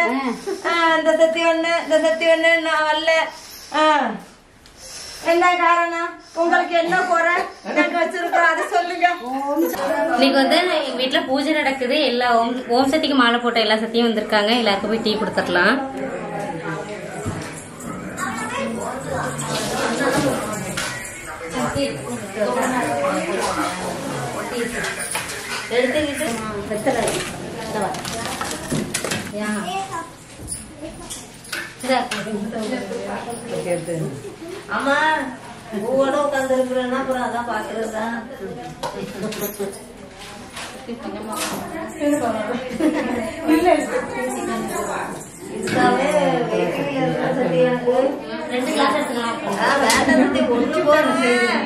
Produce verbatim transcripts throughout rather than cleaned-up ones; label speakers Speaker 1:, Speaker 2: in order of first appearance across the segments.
Speaker 1: இந்த சத்தி ஒண்ணு இந்த சத்தி ஒண்ணு நான் வரல. என்ன காரணம்? உங்களுக்கு என்ன குறை நாங்க வச்சிருக்கோம் அதை சொல்லுங்க.
Speaker 2: இன்னைக்கு வந்து எங்க வீட்டுல பூஜை நடக்குது. எல்லா ஓம் ஓம் சக்திக்கு மாலை போட்ட எல்லா சத்தியும் வந்திருக்காங்க. எல்லாருக்கும் போய் டீ கொடுத்துடலாம்.
Speaker 1: அம்மா பூவோட உட்கார்ந்து இருக்கிறேன்னா அப்புறம் அதான் பாக்குறதா. இதுக்காகவே ரெண்டு கிளாஸ் எடுத்துக்கலாம். ஒண்ணு போறேன்.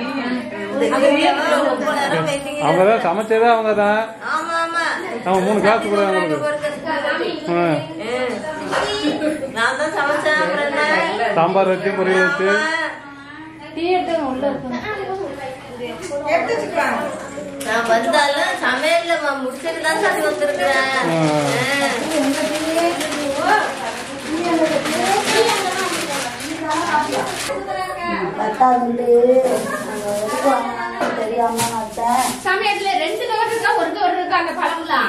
Speaker 3: அவங்கதான் சமைச்சதே அவங்கதான்.
Speaker 1: ஆமா ஆமா
Speaker 3: நம்ம மூணு கிளாஸ் கூட
Speaker 1: நான் தான் சமைச்சேன்.
Speaker 3: சாம்பார் வச்சு பொரியல் வச்சு
Speaker 1: நான் வந்தாலும் சமையல்ல முடிச்சுட்டு தான் சாமி வந்திருக்கிறேன்.
Speaker 2: சமயத்துல ரெண்டு கவர் இருக்கா ஒரு கவர் இருக்கா அந்த பழம்லாம்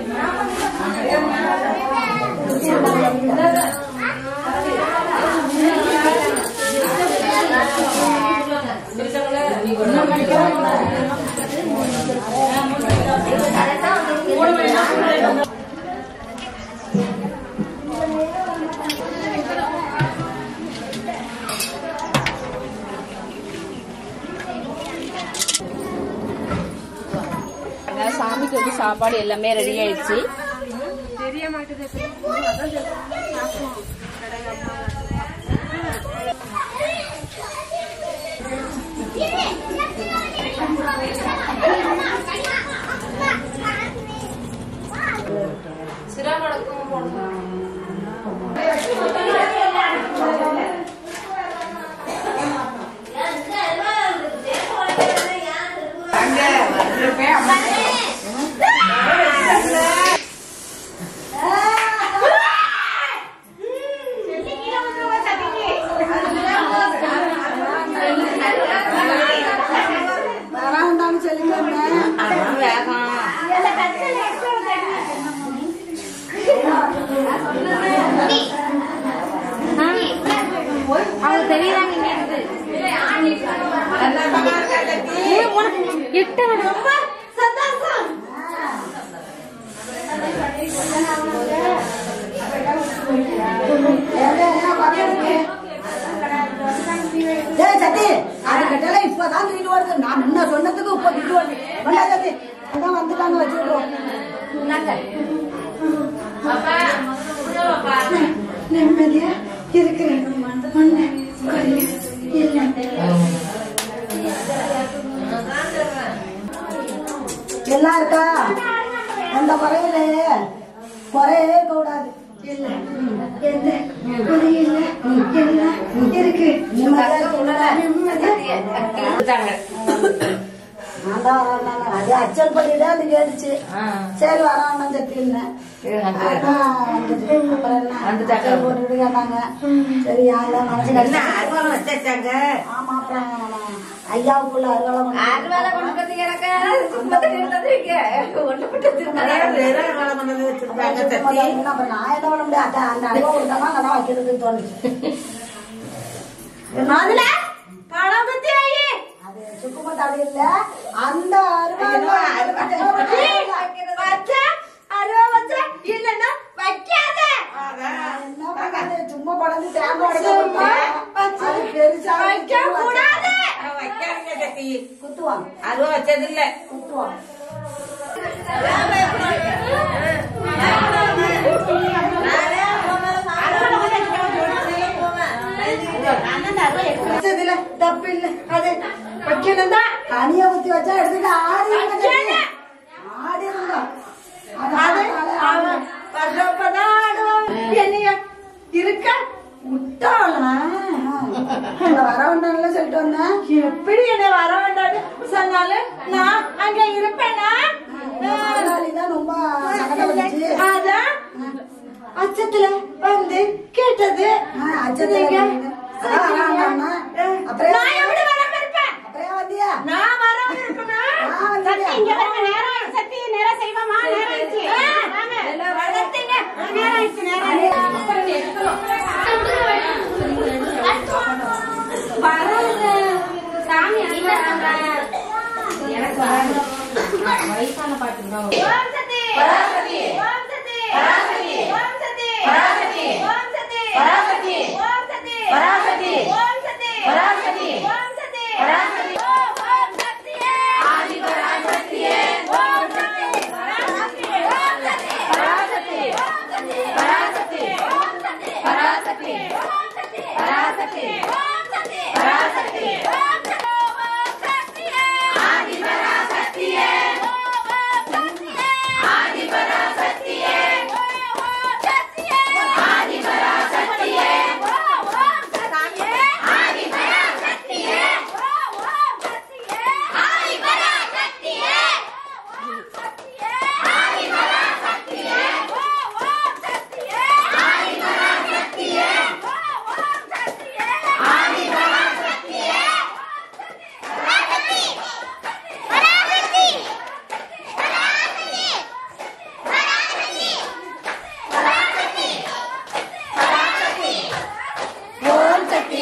Speaker 2: சாமிக்கு வந்து சாப்பாடு எல்லாமே ரெடி ஆயிடுச்சு. தெரிய மாட்டேது. சிராமடக்கும் போடணும். அவங்க தெரியுறாங்க இங்க இருந்து எட்டு ரொம்ப சந்தோஷம்.
Speaker 4: இப்பதான் வீடு வருது. நான் என்ன சொன்னதுக்கு இப்ப வீடு வருது. அதான் வந்துட்டாங்க வச்சுக்கிறோம். நிம்மதியா இருக்கிறேன். எல்லாம் இருக்கா? அந்த குறையில குறையே கூடாது. இருக்கு அது அச்சல் பண்ணிட்டு அது கேட்டுச்சு. சரி வரான் சத்தின்னு அப்புறம் போட்டுட்டு கேட்டாங்க. சரி யாரும் வச்சாங்க. ஆமா அப்புறம் ஐயாவுக்குள்ள அறுவலை அறுவலை கொண்டு எனக்கு அப்புறம் நான் என்ன பண்ண முடியாது. அந்த அறுவை கொடுத்தாங்க அதான் வைக்கிறதுக்கு தோணுச்சு. அது சுக்குமத்து அப்படி இல்ல. அந்த அருவா இல்லன்னா வைக்காத. சும்மா படந்து தேங்காய் பெருசா வைக்க கூடாது. குத்துவாங்க. அருவா வச்சது இல்ல குத்துவாங்க. தப்பு இல்ல. அது வைக்கணும்தா தனியா ஊத்தி வச்சா எடுத்துட்டு ஆடி ஆடி இருந்தோம். என்னைய இருக்க விட்டாளா வர வேண்டாம்ல சொல்லிட்டு வந்தேன். எப்படி என்ன வர வேண்டாம்னு சொன்னாலும் நான் அங்க இருப்பேனா? ரொம்ப சங்கடப்பட்டுச்சு. அதான் அச்சத்துல வந்து கேட்டது. அச்சத்துல அப்புறம் எப்படி வராம இருப்பேன்? அப்புறம் வந்தியா? நான் வராம இருப்பேனா? சத்தி இங்க வந்து நேரா சத்தி நேரா செய்வாமா? நேரா ஆயிச்சு. வாங்க வளர்த்தீங்க. நேரா ஆயிச்சு நேரா பரவாயில்லை சாமி அண்ணா எனக்கு வராது. வயசான பாட்டு தான். ஓம் சத்தி பராசக்தி ஓம் சத்தி பராசக்தி ஓம் சத்தி பராசக்தி ஓம் சத்தி பராசக்தி ஓம் சத்தி பராசக்தி ஓம் சத்தி பராசக்தி ஓம் சத்தி பராசக்தி ஓம் சக்தியே ஆதி பராசக்தியே ஓம் சக்தி பராசக்தி ஓம் சக்தி பராசக்தி ஓம் சக்தி பராசக்தி ஓம் சக்தி பராசக்தி ஓம் சக்தி பராசக்தி ஓம் சக்தி பராசக்தி ஓம் சக்தியே ஆதி பராசக்தியே ஆதி பராசக்தியே ஓம் சக்தியே ஆதி பராசக்தியே ஓம் சக்தியே ஆதி பராசக்தியே ஓம் சக்தியே ஆதி பராசக்தியே ஓம் சக்தியே ஆதி பராசக்தியே ஓம் சக்தியே ஆதி பராசக்தியே ஓம் சக்தியே ஆதி பராசக்தியே பராசக்தி பராசக்தி ஓம் சக்தி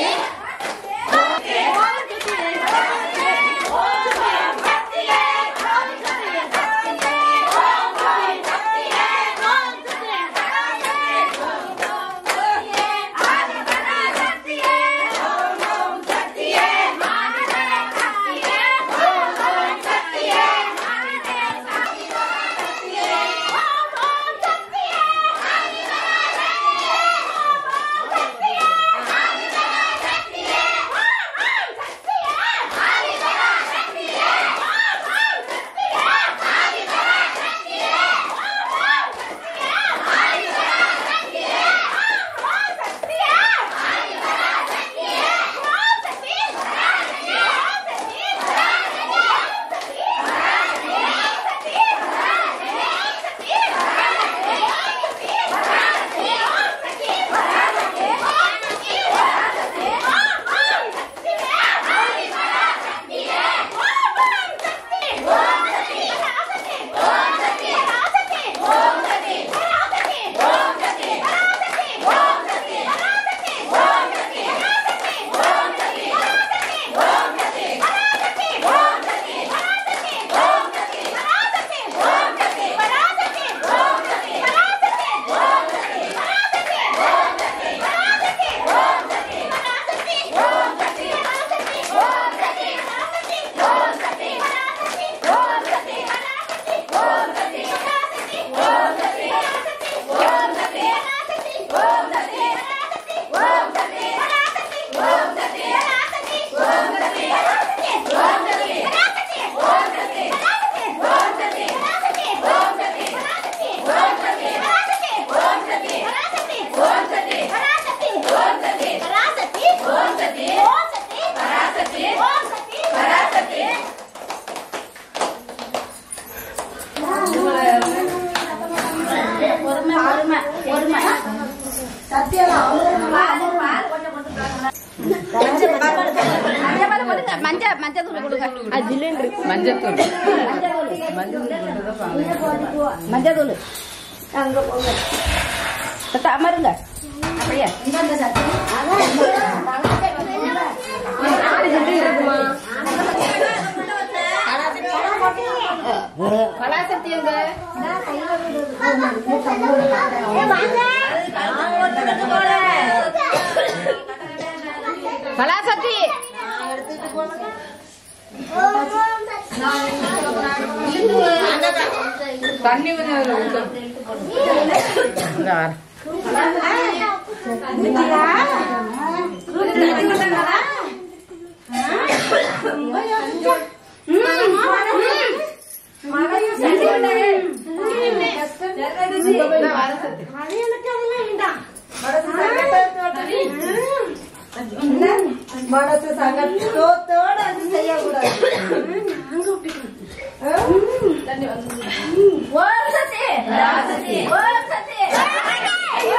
Speaker 4: மஞ்சள் மஞ்சள் தூள் கொடுங்க. மஞ்சள் தூள் மஞ்சள் தூள் அங்க போங்க. அமருங்க. அப்படியே பராசக்தி எங்க பராசக்தி தண்ணி மனசு சங்கத்தோட அது செய்யக்கூடாது. ஓம் சக்தி ஓம் சக்தி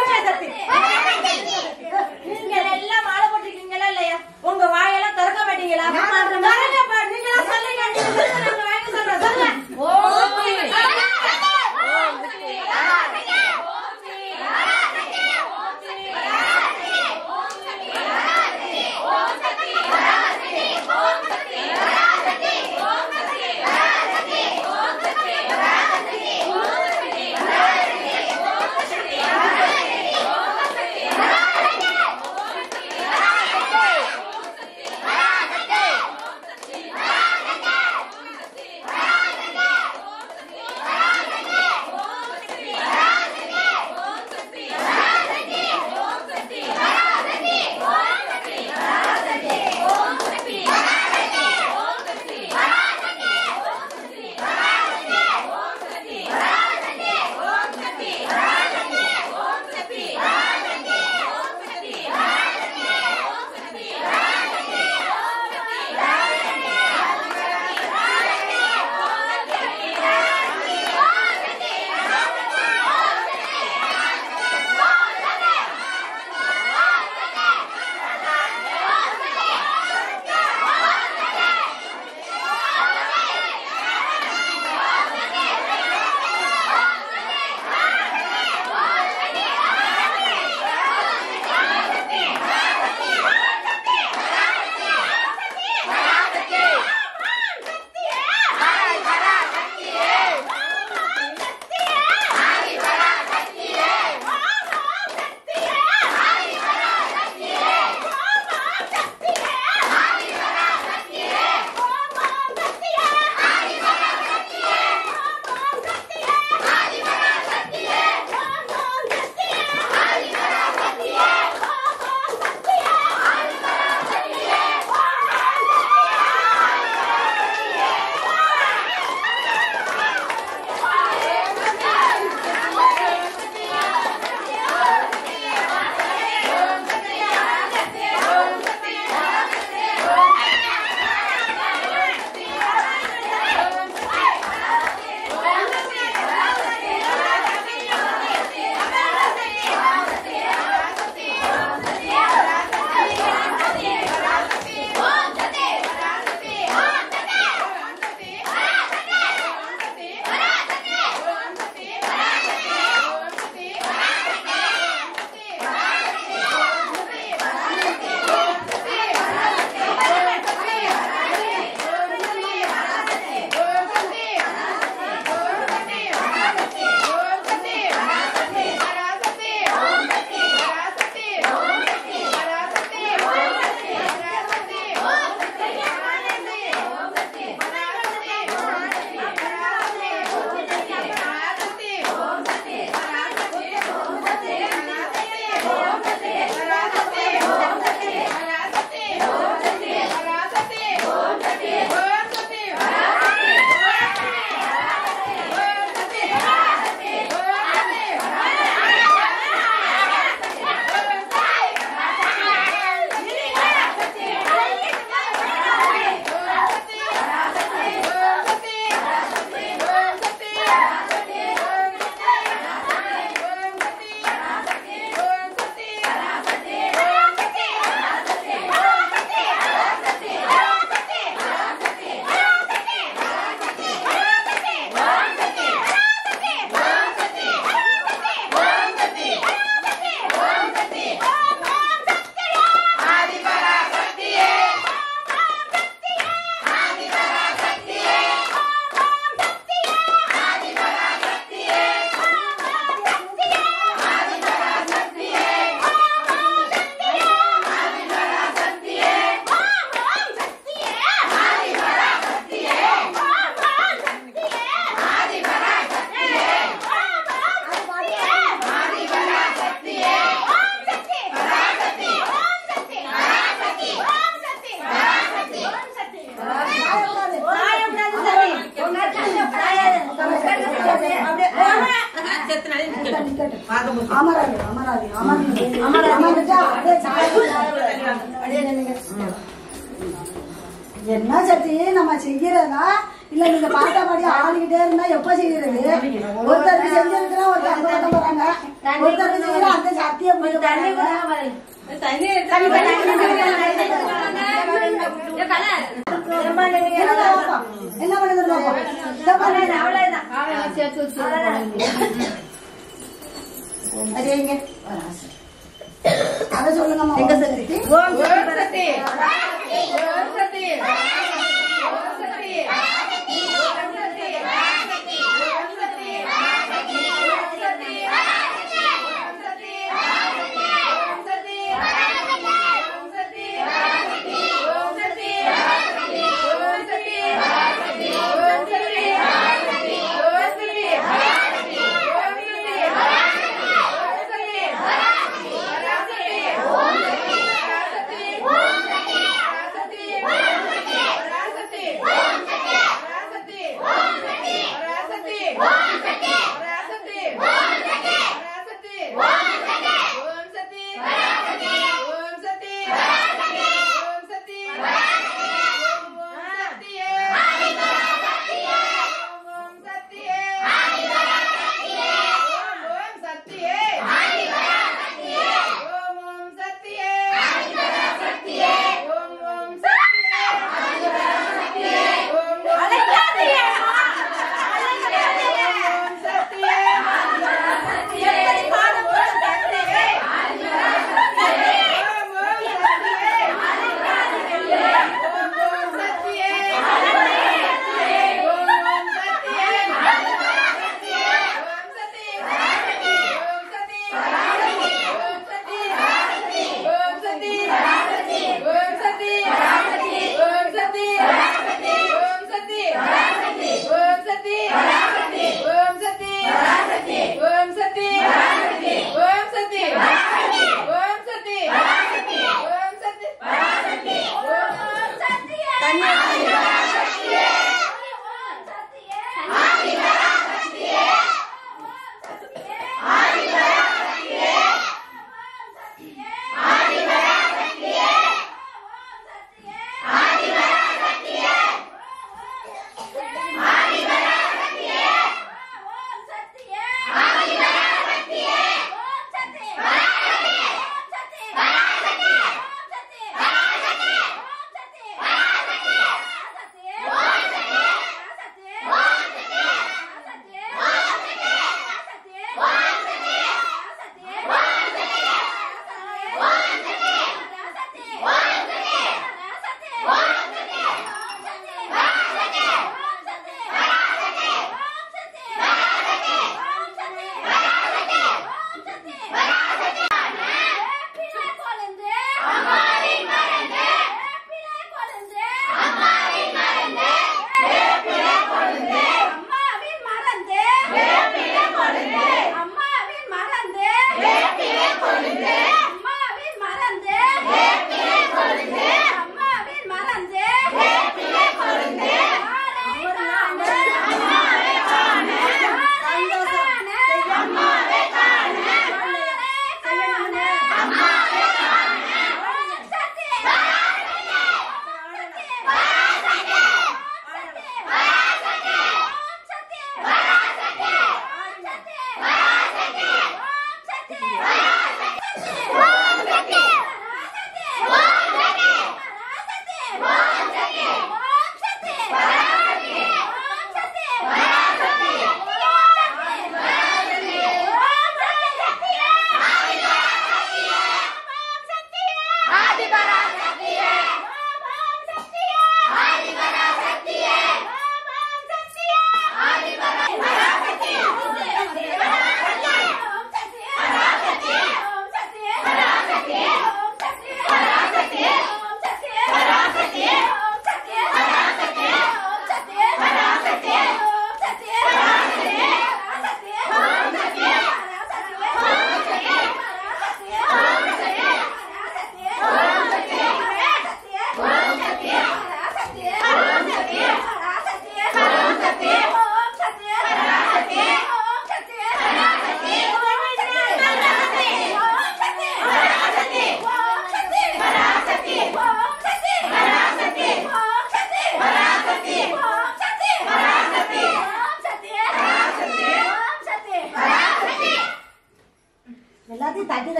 Speaker 5: அமராதி அமராதி அமராதி அமராதி என்ன சக்தி நம்ம செய்யறதா இல்ல நீங்க பாட்டா பாடி ஆடிக்கிட்டே இருந்தா எப்ப செய்யறது? ஒருத்தருக்கு செஞ்சிருக்கிறோம், ஒருத்தர் அந்த பக்கம் போறாங்க, ஒருத்தருக்கு செய்யற அந்த சக்தியை என்ன பண்ணுறது? அதை சொல்லுங்க. எங்க சக்தி ஓம் சக்தி ஓம் சக்தி
Speaker 4: One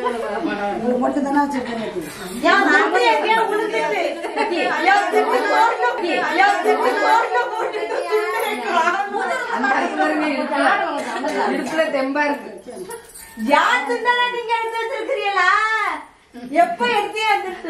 Speaker 5: உங்களுக்கு மட்டும் தானே வச்சிருக்கேன்.
Speaker 4: தெம்பா இருக்கு. யார் தின்னா நீங்க எடுத்து வச்சிருக்கிறீங்களா? எப்ப எடுத்தே வந்துட்டு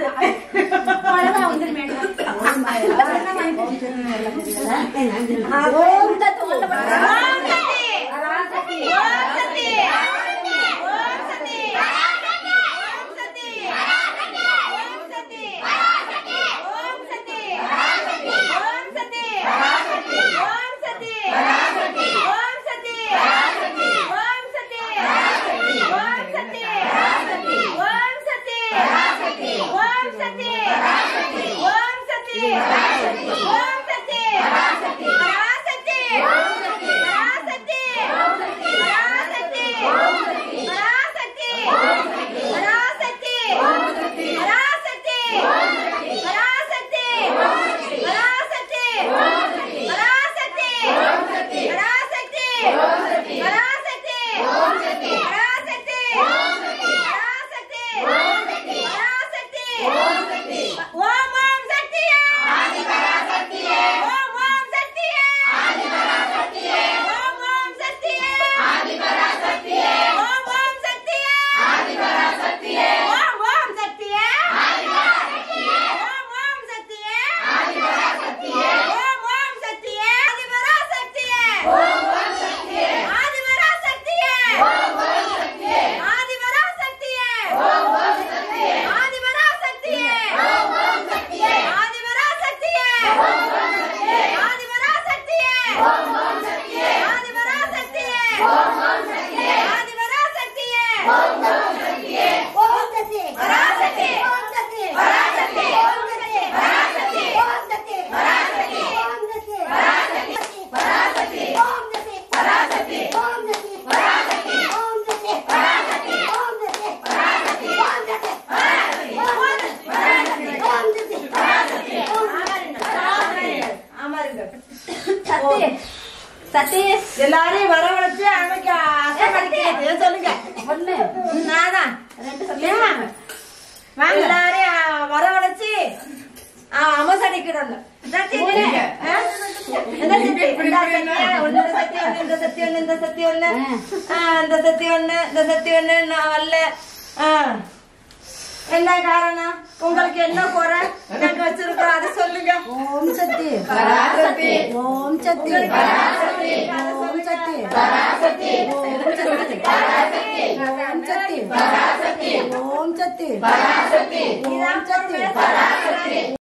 Speaker 4: எல்லாரையும் வரவழைச்சு அன்னைக்கு அசைப்படுத்தி சொல்லுங்க. ஒண்ணு நாதான் எல்லாரையும் வரவழைச்சு அமசடிக்கிறோம். சத்தி ஒண்ணு இந்த சத்தி ஒண்ணு இந்த சத்தி ஒண்ணு இந்த சத்தி ஒண்ணு இந்த சத்தி ஒண்ணு இந்த சத்தி ஒண்ணு நான் வரல. என்ன காரணம்? உங்களுக்கு என்ன குறை நாங்க வச்சிருக்கோம் அதை சொல்லுங்க.
Speaker 5: ஓம் சக்தி பராசக்தி. ஓம் சக்தி பராசக்தி. ஓம் சக்தி பராசக்தி. ஓம் சக்தி பராசக்தி. ஓம் சக்தி பராசக்தி. ஓம் சக்தி பராசக்தி. ஓம் சக்தி பராசக்தி.